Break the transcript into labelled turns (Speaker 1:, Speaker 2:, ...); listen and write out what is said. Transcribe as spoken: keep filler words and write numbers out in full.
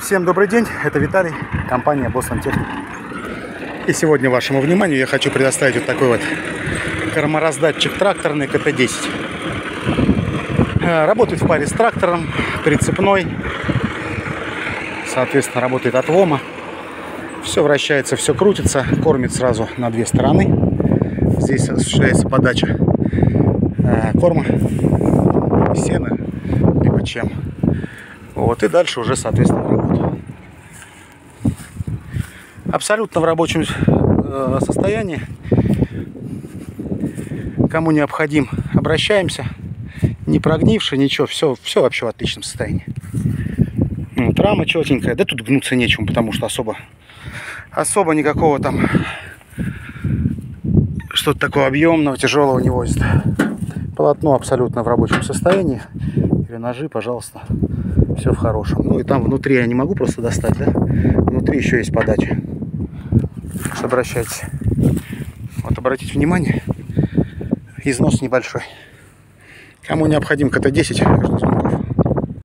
Speaker 1: Всем добрый день, это Виталий, компания Boston Техник. И сегодня вашему вниманию я хочу предоставить вот такой вот кормораздатчик тракторный ка тэ десять. Работает в паре с трактором, прицепной, соответственно работает от ВОМа. Все вращается, все крутится, кормит сразу на две стороны. Здесь осуществляется подача корма, сена, либо чем. Вот, и дальше уже, соответственно, работа. Абсолютно в рабочем э, состоянии. Кому необходим, обращаемся. Не прогнивший, ничего, все, все вообще в отличном состоянии. Вот, рама четенькая. Да тут гнуться нечем, потому что особо, особо никакого там что-то такого объемного, тяжелого не возит. Полотно абсолютно в рабочем состоянии. Ножи, пожалуйста, все в хорошем. Ну и там внутри я не могу просто достать, да? Внутри еще есть подача. Обращайтесь. Вот, обратите внимание, износ небольшой. Кому необходим ка тэ десять,